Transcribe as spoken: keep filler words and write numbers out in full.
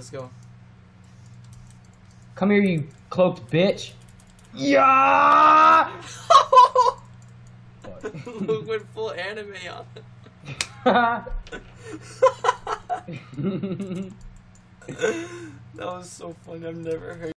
Let's go. Come here, you cloaked bitch. Yeah. Look with full anime on. That was so funny. I've never heard.